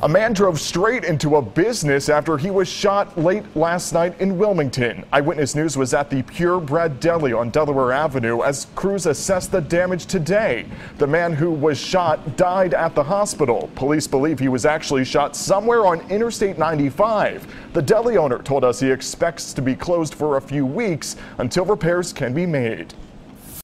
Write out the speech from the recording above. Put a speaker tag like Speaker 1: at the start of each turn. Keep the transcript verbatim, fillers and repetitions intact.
Speaker 1: A man drove straight into a business after he was shot late last night in Wilmington. Eyewitness News was at the Purebred Deli on Delaware Avenue as crews assessed the damage today. The man who was shot died at the hospital. Police believe he was actually shot somewhere on Interstate ninety-five. The deli owner told us he expects to be closed for a few weeks until repairs can be made.